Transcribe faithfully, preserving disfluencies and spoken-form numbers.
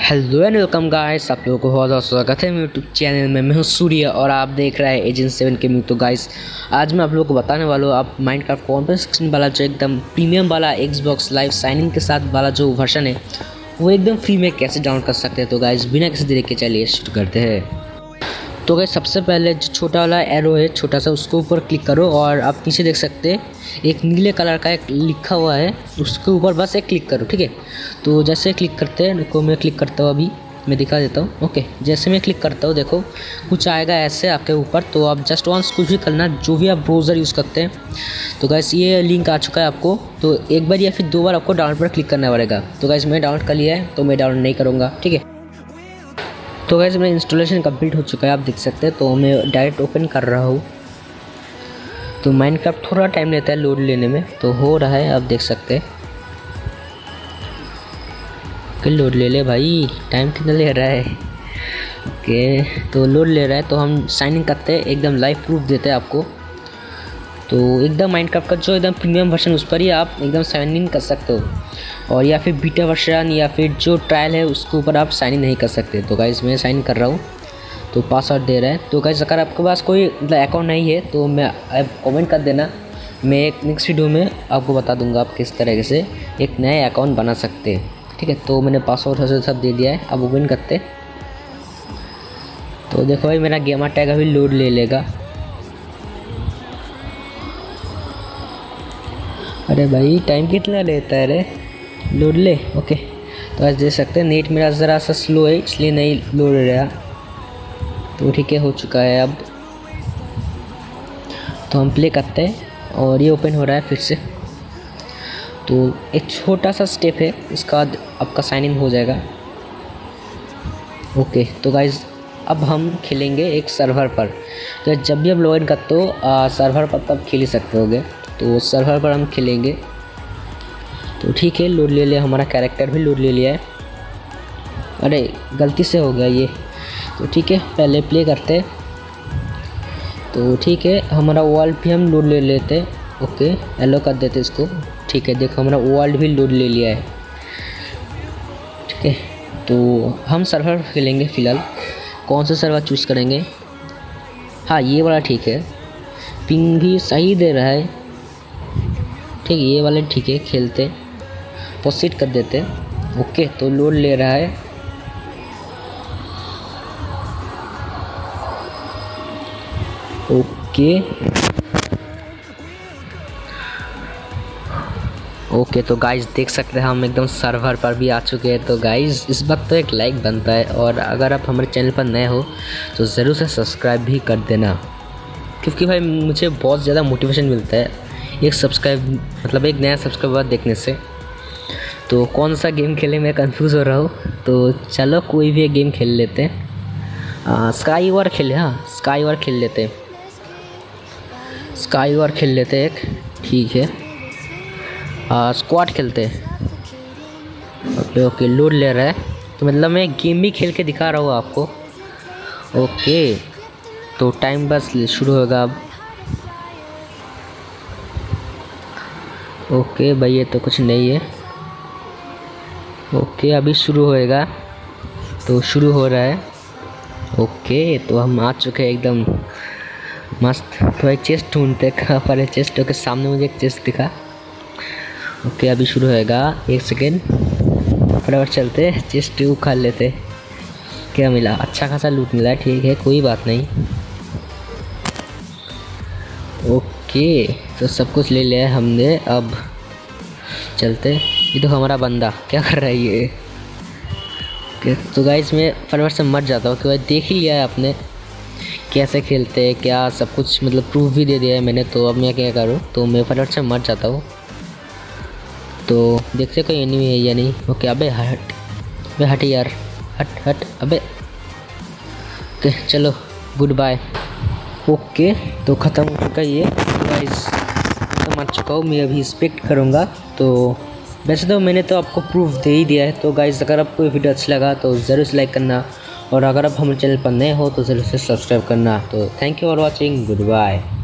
Hello and welcome guys, आप लोगों को बहुत बहुत स्वागत है मेरे यूट्यूब चैनल में। मैं हूं सूर्य और आप देख रहे हैं एजेंट सेवन गेमिंग। तो गाइस आज मैं आप लोगों को बताने वाला हूं आप माइनक्राफ्ट कॉम्पिटिशन सिक्सटीन वाला जो एकदम प्रीमियम वाला एक्सबॉक्स लाइव साइनिंग के साथ वाला जो वर्जन है वो एकदम फ्री में कैसे डाउनलोड कर सकते हैं। तो गाइस बिना किसी देरी के चलिए शुरू करते हैं। तो गाइस सबसे पहले जो छोटा वाला एरो है छोटा सा उसके ऊपर क्लिक करो और आप नीचे देख सकते हैं एक नीले कलर का एक लिखा हुआ है, उसके ऊपर बस एक क्लिक करो। ठीक है, तो जैसे क्लिक करते हैं देखो मैं क्लिक करता हूँ, अभी मैं दिखा देता हूँ। ओके, जैसे मैं क्लिक करता हूँ देखो कुछ आएगा ऐसे आपके ऊपर। तो आप जस्ट वंस कुछ भी करना जो भी आप ब्राउज़र यूज़ करते हैं। तो गाइस ये लिंक आ चुका है आपको, तो एक बार या फिर दो बार आपको डाउनलोड पर क्लिक करना पड़ेगा। तो गाइस मैं डाउनलोड कर लिया है तो मैं डाउनलोड नहीं करूँगा। ठीक है, तो गाइस मेरा इंस्टॉलेशन कंप्लीट हो चुका है, आप देख सकते हैं। तो मैं डायरेक्ट ओपन कर रहा हूँ। तो माइनक्राफ्ट थोड़ा टाइम लेता है लोड लेने में, तो हो रहा है आप देख सकते हैं कि लोड ले ले भाई, टाइम कितना ले रहा है। ओके, तो लोड ले रहा है तो हम साइन इन करते हैं, एकदम लाइव प्रूफ देते हैं आपको। तो एकदम माइनक्राफ्ट का जो एकदम प्रीमियम वर्जन उस पर ही आप एकदम साइन इन कर सकते हो, और या फिर बीटा वर्जन या फिर जो ट्रायल है उसके ऊपर आप साइन इन नहीं कर सकते। तो गाइस मैं साइन कर रहा हूँ, तो पासवर्ड दे रहा है। तो गाइस अगर आपके पास कोई मतलब अकाउंट नहीं है तो मैं आप कमेंट कर देना, मैं एक नेक्स्ट वीडियो में आपको बता दूंगा आप किस तरीके से एक नया अकाउंट बना सकते हैं। ठीक है, तो मैंने पासवर्ड से सब दे दिया है, अब ओपन करते। तो देखो भाई मेरा गेमर टैग अभी लोड ले लेगा। अरे भाई टाइम कितना लेता है रे, लोड ले। ओके, तो आज देख सकते हैं नेट मेरा ज़रा सा स्लो है इसलिए नहीं लोड रहा। तो ठीक है, हो चुका है अब। तो हम प्ले करते हैं और ये ओपन हो रहा है फिर से। तो एक छोटा सा स्टेप है, इसका बाद आपका साइन इन हो जाएगा। ओके, तो गाइज अब हम खेलेंगे एक सर्वर पर। तो जब भी आप लॉगिन करते हो सर्वर पर तब खेल ही सकते होगे। तो सर्वर पर हम खेलेंगे। तो ठीक है, लोड ले लिया, हमारा कैरेक्टर भी लोड ले लिया है। अरे गलती से हो गया ये। तो ठीक है, पहले प्ले करते हैं। तो ठीक है, हमारा वर्ल्ड भी हम लोड ले लेते हैं। ओके, एलो कर देते इसको। ठीक है, देखो हमारा वर्ल्ड भी लोड ले लिया है। ठीक है, तो हम सर्वर खेलेंगे फ़िलहाल। कौन सा सर्वर चूज़ करेंगे? हाँ ये वाला ठीक है, पिंग भी सही दे रहा है। ठीक है, ये वाले ठीक है, खेलते प्रोसीड कर देते। ओके, तो लोड ले रहा है। ओके ओके तो गाइज देख सकते हैं हम एकदम सर्वर पर भी आ चुके हैं। तो गाइज इस वक्त तो एक लाइक बनता है, और अगर आप हमारे चैनल पर नए हो तो ज़रूर से सब्सक्राइब भी कर देना, क्योंकि भाई मुझे बहुत ज़्यादा मोटिवेशन मिलता है एक सब्सक्राइब मतलब एक नया सब्सक्राइबर देखने से। तो कौन सा गेम खेले मैं कंफ्यूज हो रहा हूँ, तो चलो कोई भी एक गेम खेल लेते हैं। स्काई वॉर खेले, हाँ स्काई वॉर खेल लेते हैं, स्काई वॉर खेल लेते हैं एक। ठीक है, स्क्वाड खेलते हैं। ओके ओके, लोड ले रहा है, तो मतलब मैं गेम भी खेल के दिखा रहा हूँ आपको। ओके, तो टाइम बस शुरू होगा अब। ओके भाई ये तो कुछ नहीं है। ओके अभी शुरू होएगा, तो शुरू हो रहा है। ओके, तो हम आ चुके हैं एकदम मस्त। तो एक चेस्ट ढूंढते कहाँ पर है चेस्ट। ओके, सामने मुझे एक चेस्ट दिखा। ओके अभी शुरू होएगा, एक सेकेंड फटाफट चलते चेस्ट उखाड़ लेते। क्या मिला? अच्छा खासा लूट मिला। ठीक है, कोई बात नहीं। ओके, तो सब कुछ ले लिया है हमने, अब चलते। ये तो हमारा बंदा क्या कर रहा है ये। ओके, तो गाइस मैं फटाफट से मर जाता हूँ। तो देख ही लिया है आपने कैसे खेलते हैं, क्या सब कुछ मतलब प्रूफ भी दे दिया है मैंने। तो अब मैं क्या करूँ, तो मैं फटाफट से मर जाता हूँ। तो देखते कोई एनिमी है या नहीं। ओके, अबे हट, अबे हट यार, हट हट, अबे। ओके चलो गुड बाय। ओके, तो ख़त्म हो चुका ये गाइस, तो मर चुका हूँ मैं, अभी एक्सपेक्ट करूँगा। तो वैसे तो मैंने तो आपको प्रूफ दे ही दिया है। तो गाइस अगर आपको वीडियो अच्छा लगा तो ज़रूर से लाइक करना, और अगर आप हमारे चैनल पर नए हो तो ज़रूर से सब्सक्राइब करना। तो thank you for watching, good bye.